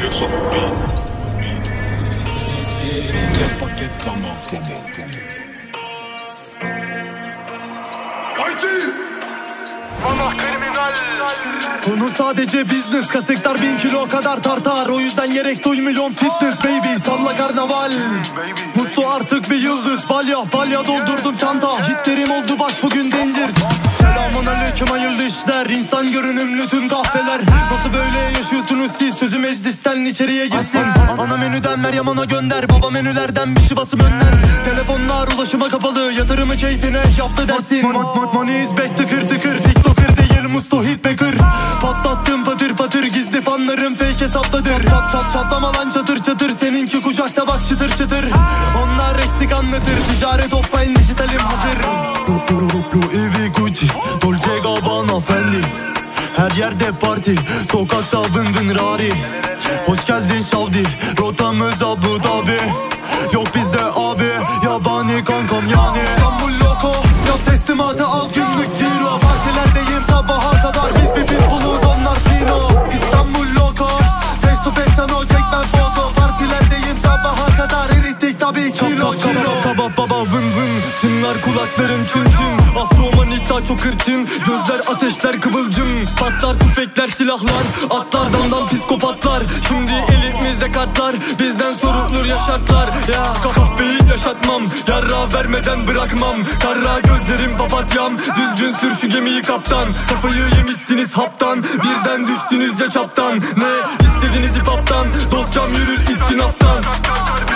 Yes, I'm a beat. Paket tamam. Mama kriminal. Konu sadece business, kasıklar 1000 kilo kadar tartar. O yüzden gerek duymuyorum fitness baby. Salla karnaval Musto artık bir yıldız. Balya doldurdum çanta. Hitlerim oldu bak bugün danger. Selamun aleyküm hayırlı işler. İnsan görünümlü tüm kahveler. Nasıl böyle yaşıyorsunuz siz? Sözü meclisten içeriye girsin. Ana menüden Meryem ana gönder. Baba menülerden bir şey basım önler. Telefonlar ulaşıma kapalı. Yatırımı keyfine yaptı dersin. Money is back, tıkır tıkır. TikToker değil Musto hitmaker. Patlattım patır patır. Gizli fanlarım fake hesaptadır. Çatlama lan çatır çatır. Seninki kucakta bak çıtır çıtır. Onlar eksik anlatır. Ticaret offline, dijitalim hazır. Louis Gucci, Dolce Gabbana Fendi. Her yerde parti, sokakta vın rari. Hoş geldin Şavdi, rotamız Abu Dhabi. Yok bizde abi, yabani kankam yani. İstanbul loko, yap teslimatı al günlük ciro. Partilerdeyim sabaha kadar, biz bir pitbulluz onlar fino. İstanbul loko, face to face çano çekmem foto. Partilerdeyim sabaha kadar, erittik tabii kilo. Kaba baba vın vın, çınlar kulakların çın çın. Afro manita çok hırçın, gözler ateşler kıvılcım. Patlar tüfekler silahlar, atlar damdan psikopatlar. Şimdi elimizde kartlar, bizden sorulur ya şartlar. Ya kahpeyi yaşatmam, yarra vermeden bırakmam. Karra gözlerim papatyam, düzgün sür şu gemiyi kaptan. Kafayı yemişsiniz haptan, birden düştünüz ya çaptan. Ne istediniz hip hop'tan, dosyam yürür istinaftan.